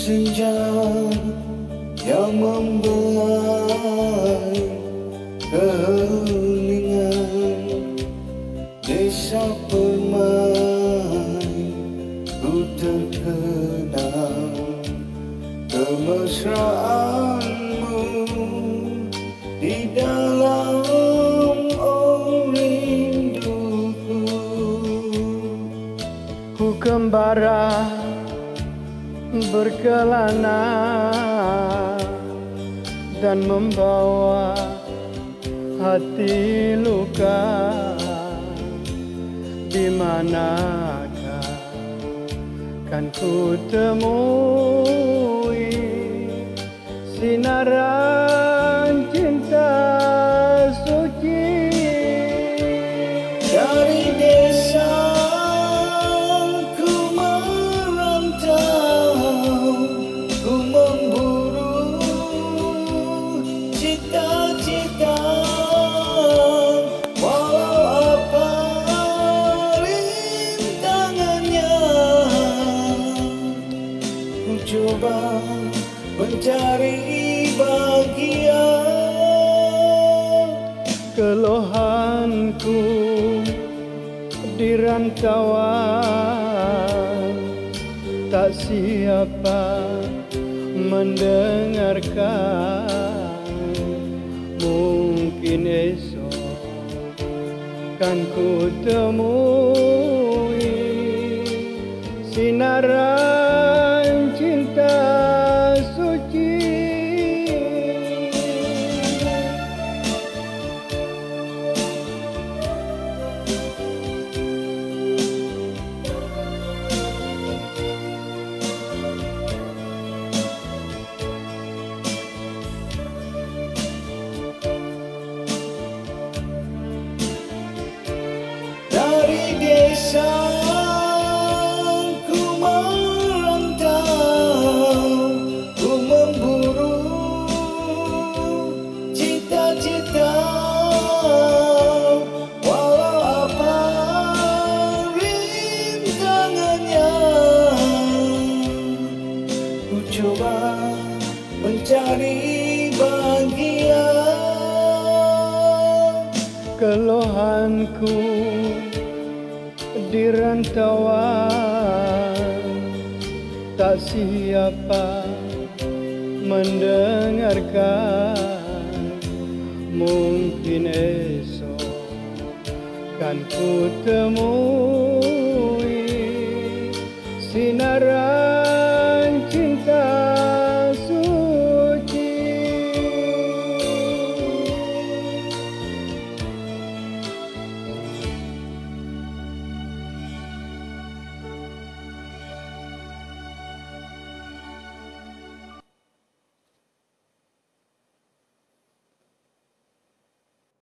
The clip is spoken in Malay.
senja yang membelai keheningan desa permai, ku terkenang kemesraanmu di dalam rinduku. Ku kembara berkelana dan membawa hati luka. Di manakah kan ku temui sinaran cinta suci dari desa ku merantau, ku memburu cita-cita, walau apa rintangannya. Ku coba mencari bahagia. Keluhanku di rantauan, tak siapa mendengarkan. Mungkin esok kan ku temui sinaran cinta suci. Dari desa ku merantau, ku memburu cita-cita, walau apa rintangannya. Ku coba mencari bahagia. Keluhanku di rantauan, tak siapa mendengarkan. Mungkin esok kan ku temui